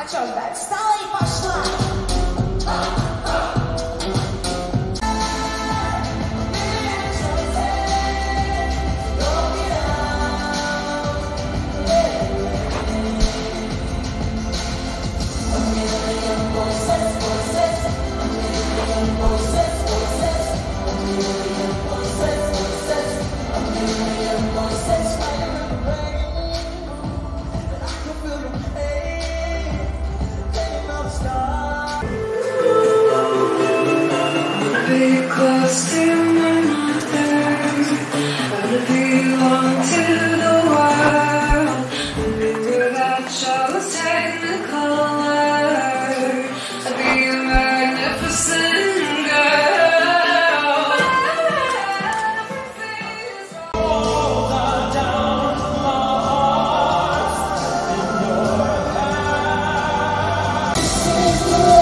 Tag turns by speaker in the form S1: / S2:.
S1: чё ждать? Встала и пошла!
S2: Close to my mother, but I belong to the world. Remember that chose technicolor. I'd be a magnificent girl. Hold on down my heart in your hands.